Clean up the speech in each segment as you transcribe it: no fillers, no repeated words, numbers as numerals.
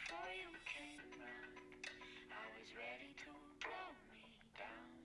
before you came round, I was ready to blow me down.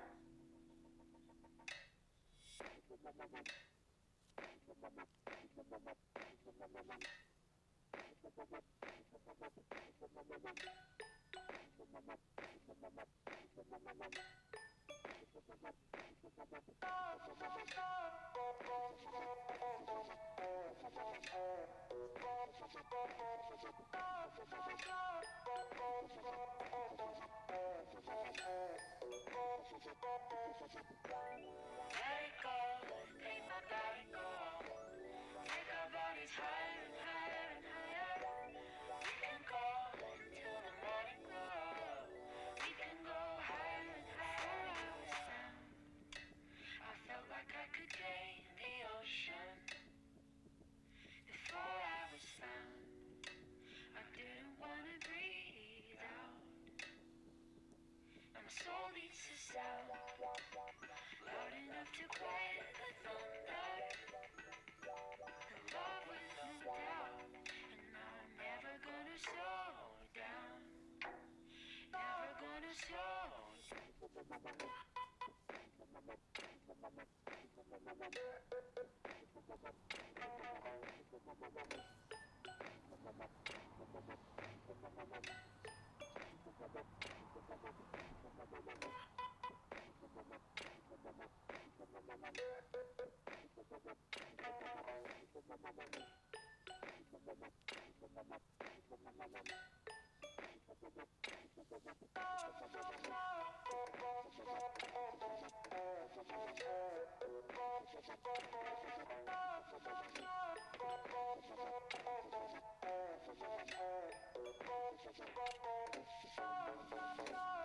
Let it go, ain't my body go. Take our bodies higher and higher and higher. We can go till the morning glow. We can go higher and higher. I was found. I felt like I could gain the ocean. Before I was found, I didn't wanna breathe out. And my soul beats the sound, loud enough to quiet the thunder. The love with no doubt, and now I'm never gonna slow down. Never gonna slow down. Oh,